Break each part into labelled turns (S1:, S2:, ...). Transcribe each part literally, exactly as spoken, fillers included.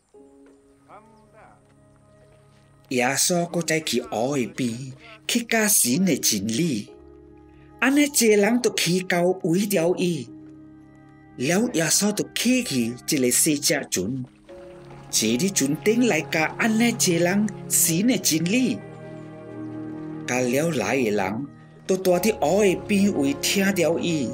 S1: 耶稣搁再去湖的边去教神的真理，安尼一个人就去到为了伊，了耶稣就起去一个小只船，坐伫船顶来教安尼一个人神的真理。教了来的人都住伫湖的边位听到伊。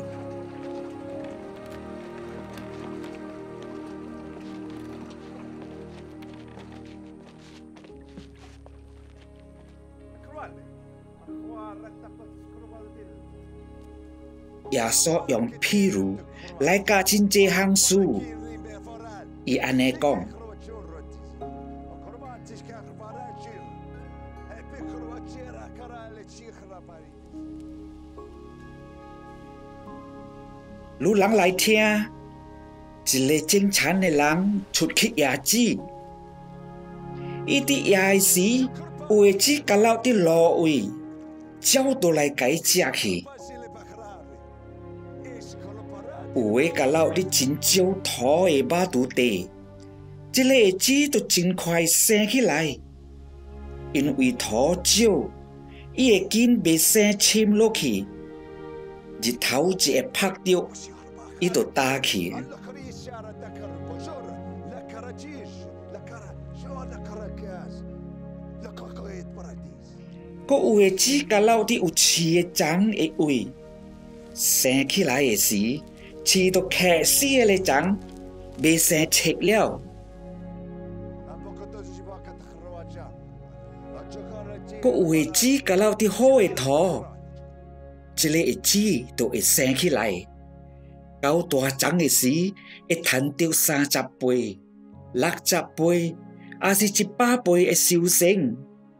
S1: 耶稣用譬如来教真济项事，伊安尼讲：有人来听，一个种田的人出去野子，伊伫野的时，有个子夹落伫路位，鸟都来甲伊食去。有个夹落伫真少土的马肚地，即个会子就真快生起来，因为土少，伊会紧袂生深落去。日头一会晒着，伊就焦去。阁有个子夹落伫有刺的丛的位，生起来的时，刺都卡死个丛，袂生切了。阁有个子夹落伫好的土。这个叶子就会生起来，到大丛的时会赚到三十倍、六十倍，也是一百倍的收成。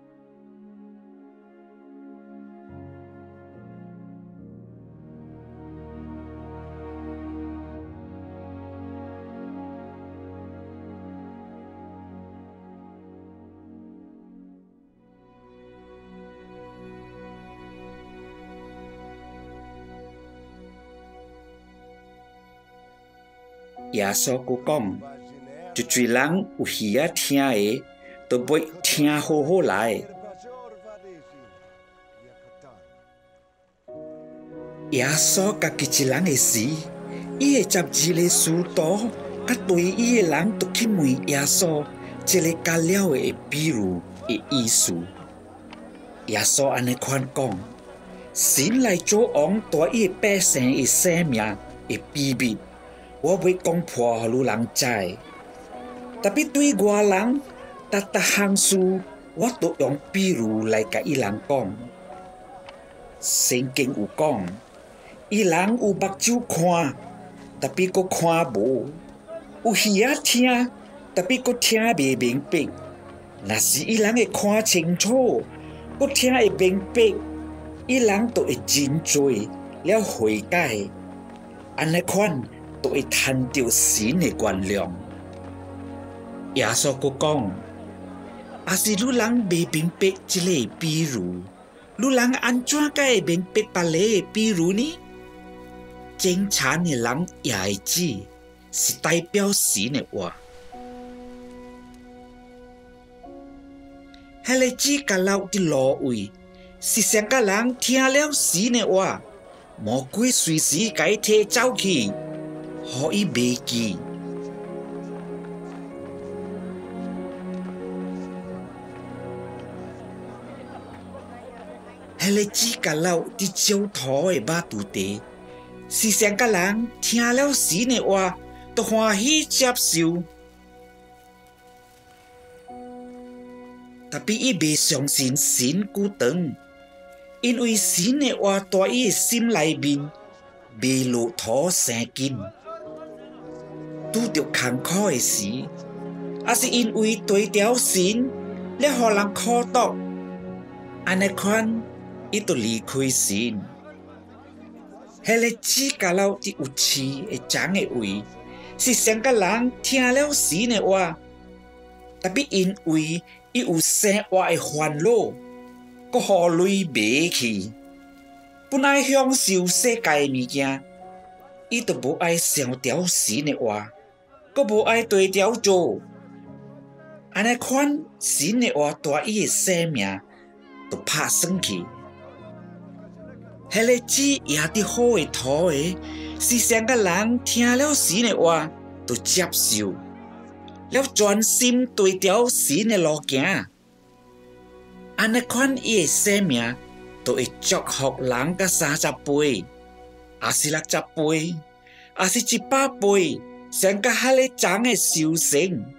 S1: 耶稣佫讲，一堆人有耳啊听的，都要听好好来。耶稣家己一人的时，伊会接二个使徒，甲对伊的人都去问耶稣这个教了的比喻的意思。耶稣安尼款讲：神来做王，带伊的百姓的生命的秘密。我袂讲破互人知，特别对外人，逐逐项事，我都用比喻来甲伊人讲。圣经有讲，伊人有目睭看，特别佫看无；有耳仔听，特别佫听袂明白。若是伊人会看清楚，佫听会明白，伊人就会真做了悔改。安尼款。都会赚到神的原谅。耶稣佫讲，也是女人袂明白这个比喻，女人安怎才会明白别个的比喻呢？种田的人也会知，是代表神的话。迄个子夹落伫路位，是上个人听了神的话，魔鬼随时甲伊摕走去。互伊袂记，迄个子夹落伫少土的马肚地，是上个人听了神的话，都欢喜接受，特别伊袂相信神久长，因为神的话在伊的心内面，袂落土生根。拄着艰苦的时，也是因为对调神，了互人苦毒，安尼款，伊就离开神。迄个子夹落伫有刺的丛的位，是上个人听了神的话，特别因为伊有生活的烦恼，佫互累袂去，本爱享受世界的物件，伊就无爱想调神的话。佫无爱对调做， 安尼款神的话带伊的生命都拍算去。迄个籽也伫好的土的，是上个人听了神的话，就接受，了专心对调神的路行。安尼款伊的生命，就会祝福人甲三十倍，也是六十倍，也是一百倍，上甲迄个长的修行。